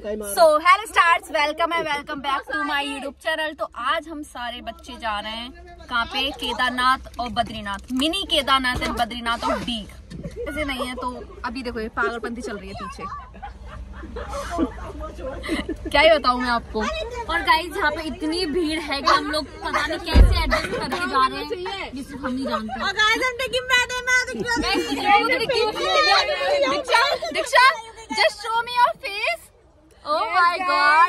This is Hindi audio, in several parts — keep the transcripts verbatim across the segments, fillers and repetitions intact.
सो हेलो स्टार्स, वेलकम है welcome back to my YouTube channel. तो आज हम सारे बच्चे जा रहे हैं कहाँ पे? केदारनाथ और बद्रीनाथ। मिनी केदारनाथ एंड बद्रीनाथ और डीग ऐसे नहीं है। तो अभी देखो ये पागलपंती चल रही है पीछे। क्या ही बताऊं मैं आपको। और गाइस यहाँ पे इतनी भीड़ है कि हम लोग पता नहीं कैसे एडजस्ट करके जा रहे हैं, जिससे हम नहीं जानते। Diksha, just show me your face. Oh my god,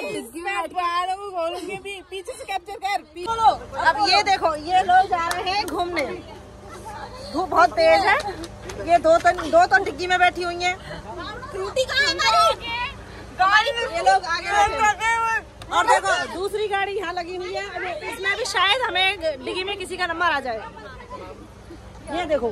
पीछे से कैप्चर कर। अब ये देखो, ये लोग जा रहे हैं घूमने। धूप बहुत तेज है। ये दो तो दो तो डिग्गी में बैठी हुई हैं। फ्रूटी कहाँ है? ये लोग आगे बैठे हैं। और देखो दूसरी गाड़ी यहाँ लगी हुई है। इसमें भी शायद हमें डिग्गी में किसी का नंबर आ जाए। ये देखो,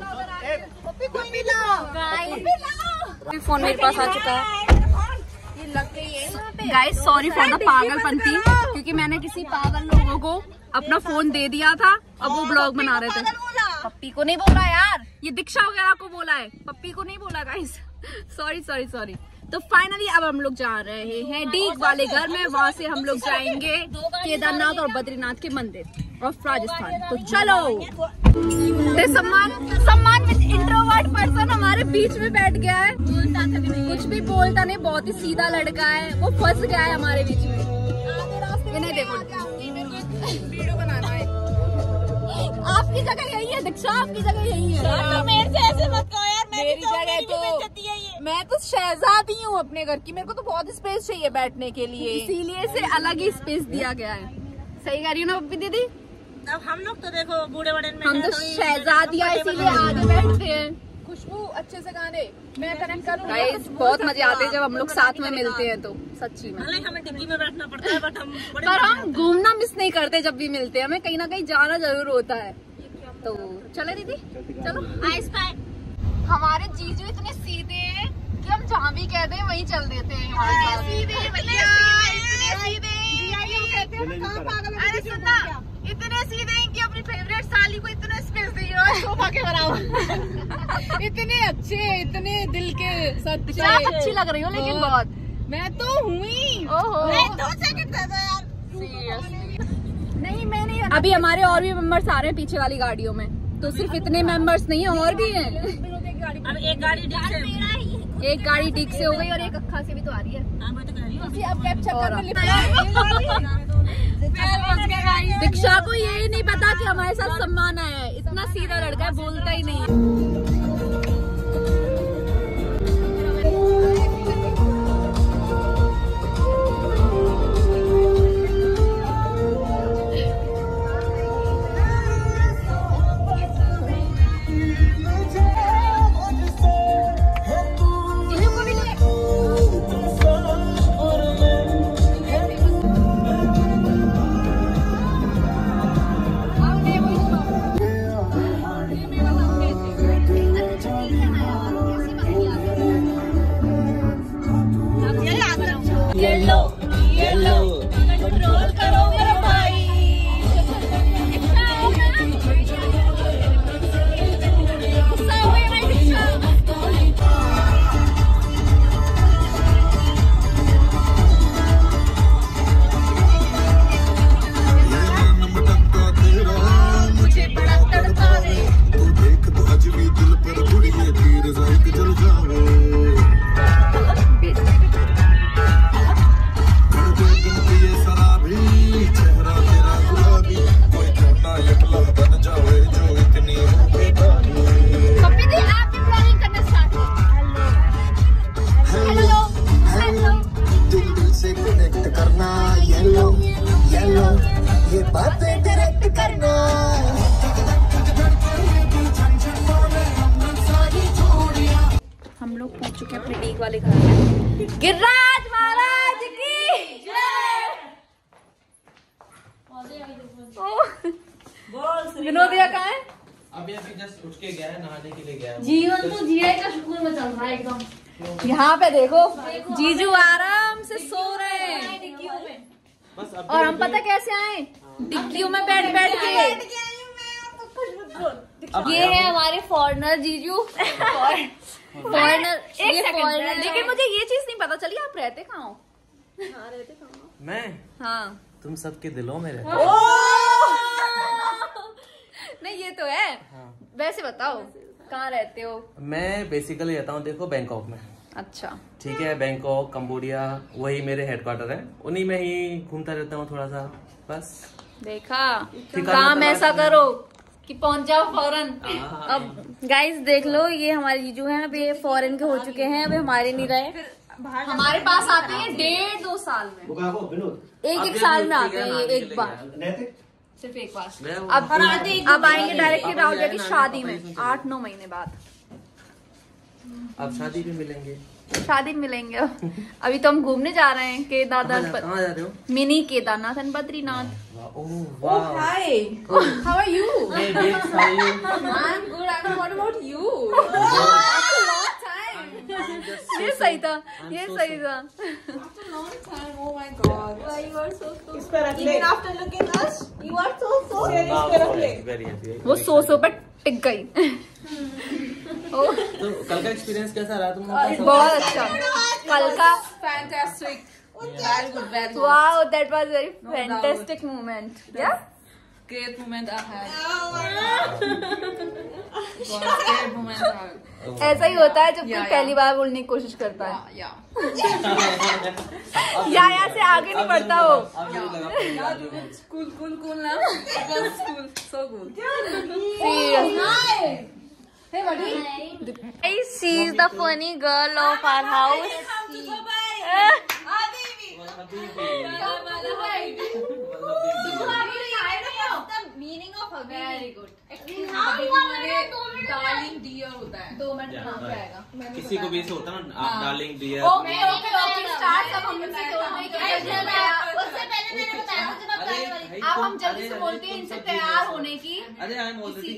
फोन मेरे पास आ चुका है। ये लग गई है गाइस, सॉरी फॉर द पागलपंती, क्योंकि मैंने किसी पागल लोगों को अपना फोन दे दिया था। अब वो ब्लॉग बना रहे थे। पप्पी को नहीं बोला यार, ये दीक्षा वगैरह को बोला है, पप्पी को नहीं बोला गाइस। Sorry sorry sorry. तो फाइनली अब हम लोग जा रहे हैं डीग वाले घर में। वहाँ से हम लोग जाएंगे केदारनाथ और बद्रीनाथ के मंदिर ऑफ राजस्थान। तो चलो। सम्मान सम्मान विद इंट्रोवर्ट पर्सन हमारे बीच में बैठ गया है। कुछ भी बोलता नहीं, बहुत ही सीधा लड़का है। वो फंस गया है हमारे बीच में। ये नहीं देखो, वीडियो बनाना है। आपकी जगह यही है दीक्षा, आपकी जगह यही है। मेरे से ऐसे मत कहो यार। मेरी जगह तो मैं तो शहजादी हूँ अपने घर की। मेरे को तो बहुत स्पेस चाहिए बैठने के लिए, इसीलिए से अलग ही स्पेस दिया गया है। सही कह रही हूँ ना पप्पी दीदी? अब हम लोग तो देखो बूढ़े बड़े में हम तो शहजादियाँ, इसीलिए आगे बैठते हैं। खुशबू अच्छे से गाने मैं कनेक्ट करूँ। गाइस बहुत मजे आते हैं जब हम लोग साथ में मिलते हैं। तो सच्ची में हमें डिग्गी में बैठना पड़ता है, बट हम पर हम घूमना मिस नहीं करते। जब भी मिलते हैं हमें कहीं ना कहीं जाना जरूर होता है। तो चले दीदी, चलो। आइस पाए। हमारे जीजू इतने सीधे हैं कि हम जहाँ भी कहते हैं वहीं चल देते हैं। अरे सुनना, इतने सीधे हैं कि अपनी फेवरेट साली को इतने स्पेस दी है सोफा के बराबर। इतने अच्छे, इतने दिल के सच्चे। आप अच्छी लग रही हो लेकिन बहुत। मैं तो हुई। ओहो, दो सेकंड दे दो यार। नहीं मैं नहीं। अभी हमारे और भी मेंबर्स आ रहे हैं पीछे वाली गाड़ियों में। तो सिर्फ इतने मेंबर्स नहीं है, और भी हैं। अब एक गाड़ी डिग से, एक गाड़ी डिग से हो गई और एक अक्खा से भी तो आ रही है। अब कैप्चर कर। दीक्षा को यही नहीं पता कि हमारे साथ सम्मान आया है। इतना सीधा लड़का है, बोलता ही नहीं है। हम लोग पहुंच चुके हैं अपने डीग वाले घर में। गिरिराज महाराज की जय। विनोदिया कहाँ है? अभी अभी जस्ट उठ के गया है, नहाने के लिए गया है। जीवन तो जिया का शुक्र में चल रहा है एकदम। यहाँ पे देखो जीजू आराम से सो रहे हैं। और हम पता कैसे आए? डिग्गियों में बैठ बैठ के। ये है हमारे फॉरेनर जीजू। फॉरेनर, ये फॉरेनर। लेकिन मुझे ये चीज नहीं पता चली आप रहते कहाँ हो? मैं हाँ तुम सबके दिलों में रहता नहीं ये तो है। हाँ। वैसे बताओ कहाँ रहते हो? मैं बेसिकली रहता हूँ देखो बैंकॉक में। अच्छा ठीक है, बैंकॉक कंबोडिया वही मेरे हेडक्वार्टर है, उन्हीं में ही घूमता रहता हूँ थोड़ा सा बस। देखा ठिकाना काम तलाश ऐसा में। करो कि पहुंच जाओ फौरन। हाँ। अब गाइस देख लो ये हमारे जीजू हैं, अब ये फॉरेन के हो चुके हैं, अभी हमारे नहीं रहे। हमारे पास आते हैं डेढ़ दो साल में, एक अब एक ये साल में बोलती आते है हैं ना, ये आने एक के बार, लिए सिर्फ एक बार। मैं वो- अब अब आएंगे डायरेक्ट पापा राहुल जी आए की ना, शादी पापा में जी से आठ नौ महीने बाद। अब शादी भी मिलेंगे। शादी में मिलेंगे। अभी तो हम घूमने जा रहे हैं कहाँ जा, केदारनाथ, कहाँ जा रहे हो? Mini Kedarnath and Badrinath. वाह, ओह वाह। Hi. How are you? Hey, babes, how are you? I'm good. I'm good. What about you? ये सही था, ये सही था। After a long time. Oh my God. You are so so- इस पे रख ले। Even after looking us, you are so so. Now, पे रख ले। very happy, वो very सो सो पर टिक गई। ओ, happy। तो कल का एक्सपीरियंस कैसा रहा तुम लोगों का? बहुत अच्छा। कल का Fantastic. Very good. Very good. Wow that was very fantastic moment. Yeah Great moment I had. God, great moment I had. ऐसा ही होता है जब या, कोई या। पहली बार बोलने की कोशिश करता है। Yeah. Yeah. या या से आगे नहीं बढ़ता वो। अब यही लगा पहली बार जो है। Cool, cool, cool now. It was cool. So cool. Serious. Hey buddy. Hey, she is the funny girl of our house. Very good. Darling dear होता है. दो मिनट में हो जाएगा। किसी को भी ऐसे होता है ना, आप darling dear. Okay okay okay start. अब हम इनसे बोलते हैं कि उससे पहले मैंने बताया था जब आप अरे गाड़ी वाली भाई, अब तुम- हम जल्दी अरे, से अरे, बोलते हैं तुम इनसे सब तैयार चीजें- होने की। अरे आई एम ऑलरेडी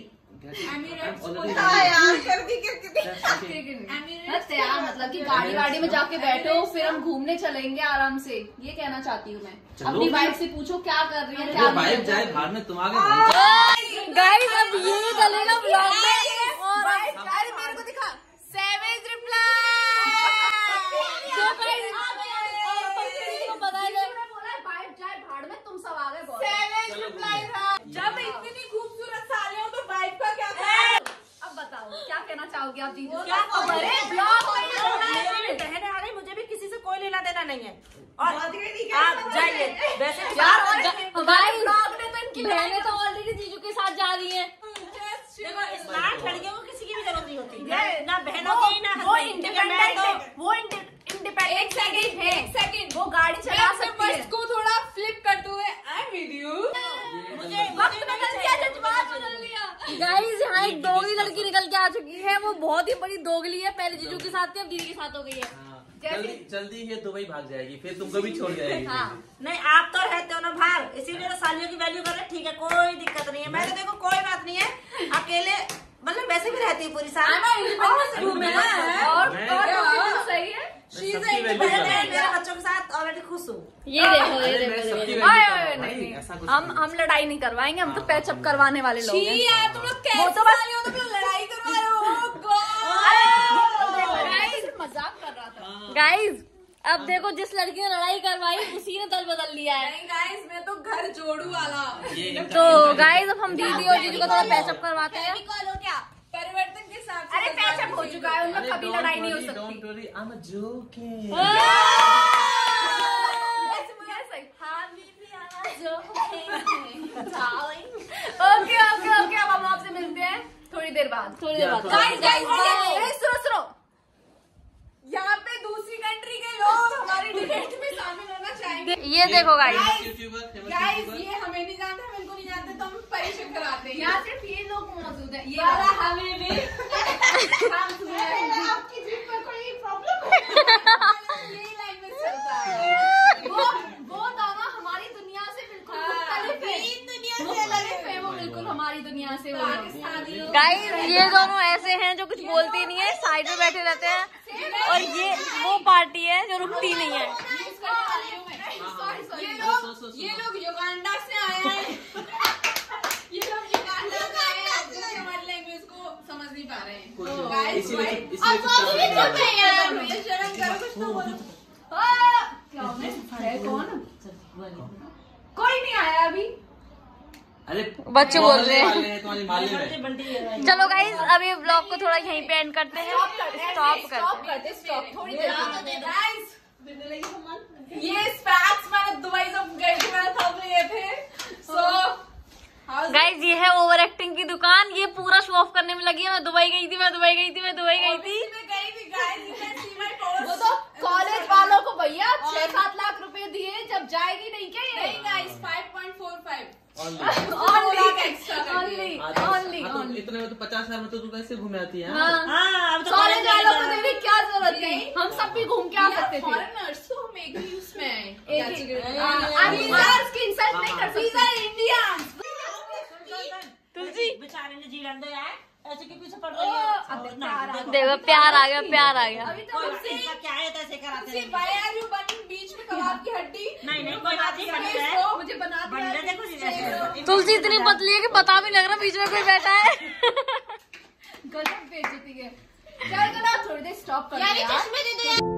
यार कर दी कर दी। बस तैयार मतलब कि गाड़ी वाड़ी में जाके बैठो, फिर हम घूमने चलेंगे आराम से, ये कहना चाहती हूँ मैं। चलो। अपनी वाइफ से पूछो क्या कर रही है क्या बाइक जाए बाहर में, तुम आगे गाइस अब ये चलेगा ब्लॉग में और अरे मेरे को दिखा सेवेज रिप्लाई। तो गाइस को बताया जाए बोला बाइक जाए भाड़ में, तुम सब आ गए बहुत। सेवेज रिप्लाई था। जब इतनी खूबसूरत साले हो तो वाइफ का क्या था? अब बताओ क्या कहना चाहोगे आप जीजू? क्या अरे ब्लॉग में मेरी बहन आ रही, मुझे भी किसी से कोई लेना देना नहीं है। और आप जाइए वैसे भी यार बात- भाई ब्लॉग में तो इनकी बहनें तो ऑलरेडी जीजू के साथ जा रही हैं। देखो स्मार्ट लड़कियों को किसी की भी जरूरत नहीं होती, ये- ना बहनों वो- की ना वो husband की। इंडिपेंडेंट मैं तो- है, वो इंडिपेंडेंट एक सेकंड, है, एक सेकंड। वो गाड़ी चला अपने सकती है। words को थोड़ा flip करते हुए I'm with you. मुझे वक्त बदल गया, जज्बात बदल लिया। गाइस यहाँ एक दोगली लड़की निकल के आ चुकी है, वो बहुत ही बड़ी दोगली है। पहले जीजू के साथ थी, अब दीदी के साथ हो गई है। जल्दी जल्दी ये दुबई भाग जाएगी, फिर तुमको भी छोड़ जाएगी। हाँ नहीं, आप तो रहते हो ना बाहर, इसीलिए तो सालियों की वैल्यू कर रहे हैं। ठीक है, कोई दिक्कत नहीं है। मैं तो देखो कोई बात नहीं है, अकेले मतलब वैसे भी रहती है पूरी साल। और और मैं- और सही है। मैं सबकी वैल्यू कर रहा हूँ। मेरे बच्चों के साथ ऑलरेडी खुश हूँ। ये देखो ये अरे, मैं देखो सबकी ये वैल्यू देखो। कर रहा ओए, हूँ, नहीं, भाई, नहीं। ऐसा कुछ हम नहीं। हम लड़ाई नहीं करवाएंगे, हम तो हाँ, पैचअप हाँ, करवाने वाले लोग छी हैं। यार, तुम लोग वो कैसे तो बस- साले हो, तुम लोग लड़ाई करवा रहे हो. Oh God. गाइस मजाक कर रहा था। गाइस अब देखो जिस लड़की ने लड़ाई करवाई उसी ने दल बदल लिया है। नहीं guys, मैं तो घर जोड़ू वाला. ये इनका- तो इनका- गाइस अब हम दीदी और जीजू का थोड़ा पैचअप करवाते हैं। परिवर्तन के साथ. अरे पैचअप हो चुका है, उनमें अरे, कभी don't लड़ाई नहीं हो worry, don't सकती। worry, I'm joking. Okay okay okay अब हम आपसे मिलते हैं थोड़ी देर बाद थोड़ी देर बाद। Guys, guys guys, guys guys. सुनो सुनो यहाँ पे दूसरी कंट्री के लोग हमारी डिबेट में शामिल होना चाहेंगे. ये देखो guys Famous YouTuber, famous guys YouTuber. ये हमें नहीं जानते, हम इनको नहीं जानते, तो हम परीक्षण कराते हैं. यहाँ सिर्फ ये लोग मौजूद हैं। ये वाला वाला। हमें भी हम तुम्हें आपकी जीप में कोई प्रॉब्लम है? यही लैंग्वेज चलता है. वो वो दाना हमारी दुनिया से बिल्कुल मुख्तलिफ है। दुनिया मुख्तलिफ है वो बिल्कुल हमारी दुनिया से। पाकिस्तानी लोग. गाइस ये दोनों ऐसे हैं जो कुछ बोलते नहीं है, साइड में बैठे रहते हैं, और ये वो पार्टी है जो रुकती नहीं है। ये लोग ये लोग युगांडा से आए हैं. ये लोग युगांडा से आए हैं, जो कि हमारी लैंग्वेज को समझ नहीं पा रहे हैं. कुछ- तो guys, इसीलिए भाई, इसीलिए अब वो भी चुप है यार. ये शर्म करो, कुछ तो बोलो. क्या हो गया? कौन? कोई नहीं आया अभी। अरे बच्चे बोल रहे हैं। तुम्हारी माली में। चलो गाइस अभी ब्लॉग को थोड़ा यहीं पे एंड करते हैं। स्टॉप स्टॉप करते स्टॉप थोड़ी देर गाइस। ये स्पैक्स मैंने दुबई से गई थी, मैंने तब लिए थे। सो गाइस ये है ओवर एक्टिंग की दुकान। ये पूरा शो ऑफ करने में लगी है। मैं दुबई गई थी, मैं दुबई गई थी, मैं दुबई गई थी। गई थी गाइस। वो तो कॉलेज वालों को भैया छह सात लाख रुपए दिए, जब जाएगी नहीं क्या ये? नहीं guys five point four five only only only. इतने में तो पचास हजार में तो तू कैसे घूमे आती है? कॉलेज वालों को देने की क्या जरूरत थी? हम सब भी घूम के आ सकते थे। फॉरेनर्स तो हम एक ही उसमें इंसल्ट नहीं कर सकते। इंडियंस तुलसी बेचारे ने जी लंदे है, ऐसे के पीछे पड़ रही है। देखो प्यार आ गया, प्यार आ गया। अभी तो इनका क्या है, ऐसे कराते हैं। Why are you burning बीच में कबाब की हड्डी? नहीं नहीं कोई बात नहीं, बनते हैं मुझे बना बनते देखो जी। तुलसी इतनी पतली है कि पता भी लग रहा बीच में कोई बैठा है। गजब बेइज्जती है। क्या करा, थोड़ी देर स्टॉप कर यार ये चश्मे दे दो यार।